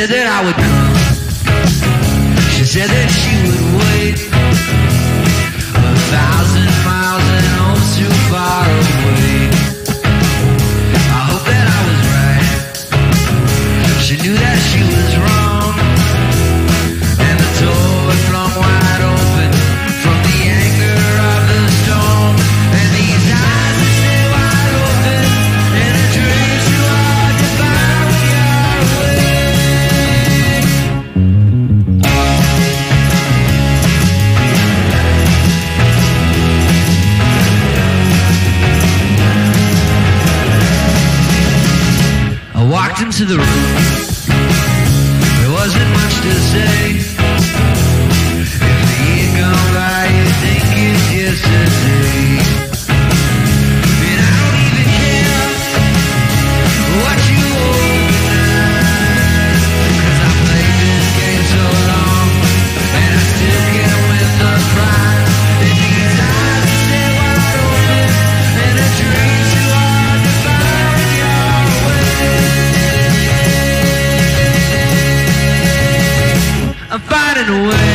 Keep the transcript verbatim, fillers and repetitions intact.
said that I would come. She said that she would wait a thousand miles and oh so far away. I hope that I was right. She knew that she was wrong, and the door was flung wide open from the anger of the storm. And these eyes are still wide open, and the dreams too hard to find when you're away. I walked into the room. There wasn't much to say. If the year gone by, you think it's yesterday. And I don't even care what you organize, 'cause I played this game so long, and I still can't win the prize. And these eyes are still wide open, and the dreams too hard to find when you're away. I'm finding a way.